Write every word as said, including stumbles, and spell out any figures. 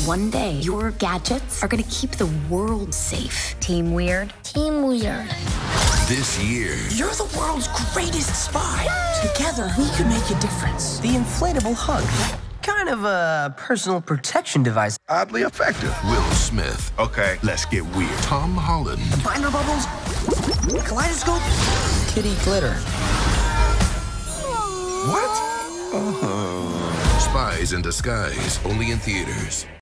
one day, your gadgets are gonna keep the world safe. Team Weird. Team Weird. This year, you're the world's greatest spy. Yay! Together, we could make a difference. The inflatable hug. Kind of a personal protection device. Oddly effective. Will Smith. Okay, let's get weird. Tom Holland. Binder bubbles. Kaleidoscope. Kitty glitter. What? Oh. Spies in Disguise. Only in theaters.